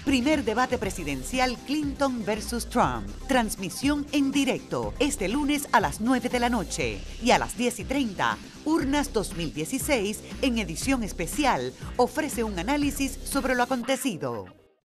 Primer debate presidencial Clinton versus Trump. Transmisión en directo este lunes a las 9 de la noche y a las 10:30. Urnas 2016 en edición especial ofrece un análisis sobre lo acontecido.